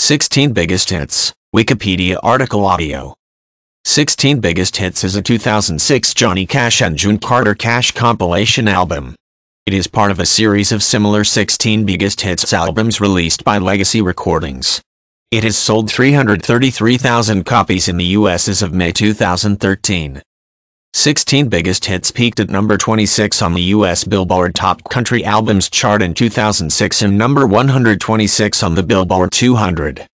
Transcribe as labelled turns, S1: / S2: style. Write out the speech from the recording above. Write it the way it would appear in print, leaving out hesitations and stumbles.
S1: 16 Biggest Hits, Wikipedia article audio. 16 Biggest Hits is a 2006 Johnny Cash and June Carter Cash compilation album. It is part of a series of similar 16 Biggest Hits albums released by Legacy Recordings. It has sold 333,000 copies in the US as of May 2013. 16 Biggest Hits peaked at number 26 on the US Billboard Top Country Albums chart in 2006 and number 126 on the Billboard 200.